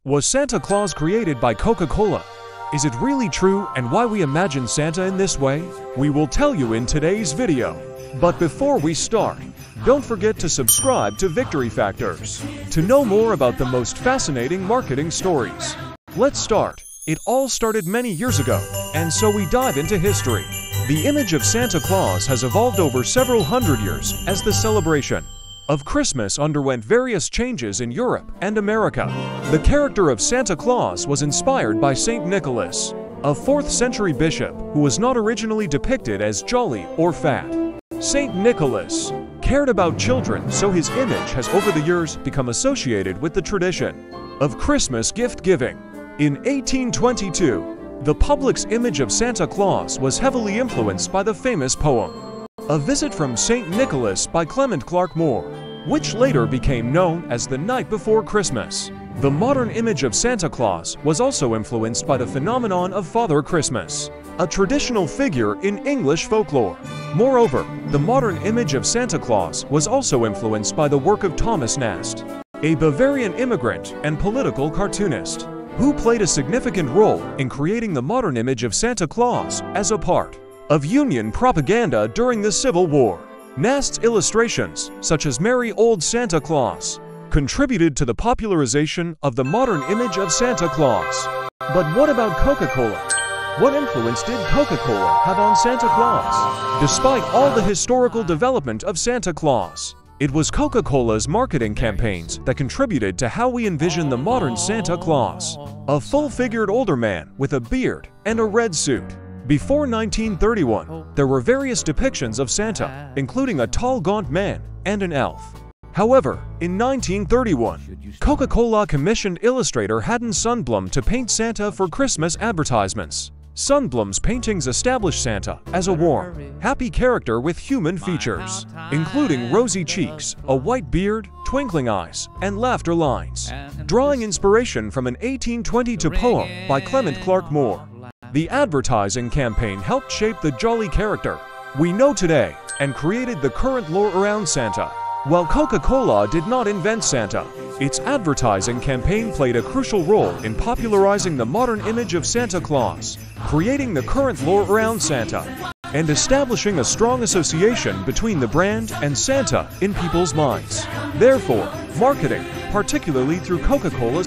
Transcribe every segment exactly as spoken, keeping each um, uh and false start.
Was Santa Claus created by Coca-Cola? Is it really true, and why we imagine Santa in this way? We will tell you in today's video. But before we start, don't forget to subscribe to Victory Factors to know more about the most fascinating marketing stories. Let's start. It all started many years ago, and so we dive into history. The image of Santa Claus has evolved over several hundred years as the celebration of Christmas underwent various changes in Europe and America. The character of Santa Claus was inspired by Saint Nicholas, a fourth century bishop who was not originally depicted as jolly or fat. Saint Nicholas cared about children, so his image has over the years become associated with the tradition of Christmas gift-giving. In eighteen twenty-two, the public's image of Santa Claus was heavily influenced by the famous poem A Visit from Saint Nicholas by Clement Clarke Moore, which later became known as The Night Before Christmas. The modern image of Santa Claus was also influenced by the phenomenon of Father Christmas, a traditional figure in English folklore. Moreover, the modern image of Santa Claus was also influenced by the work of Thomas Nast, a Bavarian immigrant and political cartoonist, who played a significant role in creating the modern image of Santa Claus as a part of Union propaganda during the Civil War. Nast's illustrations, such as Merry Old Santa Claus, contributed to the popularization of the modern image of Santa Claus. But what about Coca-Cola? What influence did Coca-Cola have on Santa Claus? Despite all the historical development of Santa Claus, it was Coca-Cola's marketing campaigns that contributed to how we envision the modern Santa Claus, a full-figured older man with a beard and a red suit. Before nineteen thirty-one, there were various depictions of Santa, including a tall, gaunt man and an elf. However, in nineteen thirty-one, Coca-Cola commissioned illustrator Haddon Sundblom to paint Santa for Christmas advertisements. Sundblom's paintings established Santa as a warm, happy character with human features, including rosy cheeks, a white beard, twinkling eyes, and laughter lines, drawing inspiration from an eighteen twenty-two poem by Clement Clarke Moore. The advertising campaign helped shape the jolly character we know today and created the current lore around Santa. While Coca-Cola did not invent Santa, its advertising campaign played a crucial role in popularizing the modern image of Santa Claus, creating the current lore around Santa, and establishing a strong association between the brand and Santa in people's minds. Therefore, marketing, particularly through Coca-Cola,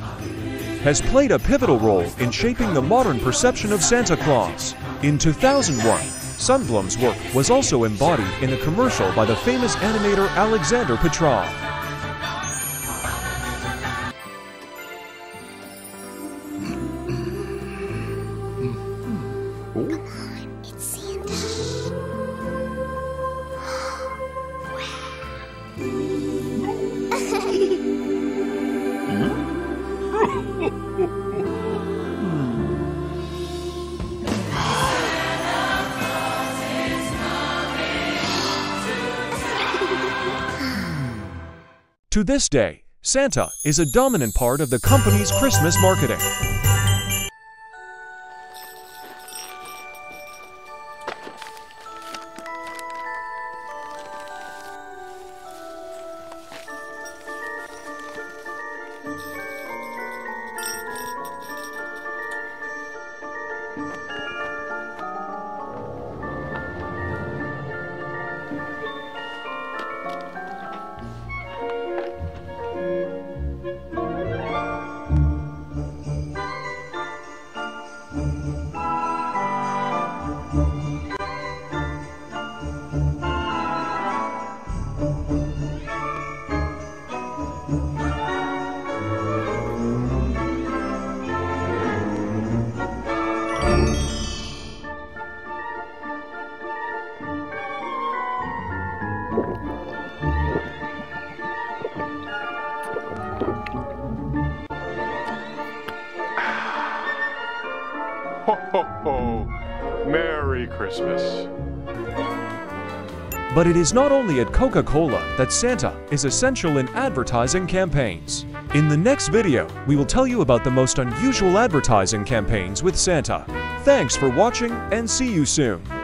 has played a pivotal role in shaping the modern perception of Santa Claus. In two thousand one, Sundblom's work was also embodied in a commercial by the famous animator Alexander Petrov. It's Santa. To this day, Santa is a dominant part of the company's Christmas marketing. Ho, ho, ho. Merry Christmas. But it is not only at Coca-Cola that Santa is essential in advertising campaigns. In the next video, we will tell you about the most unusual advertising campaigns with Santa. Thanks for watching and see you soon.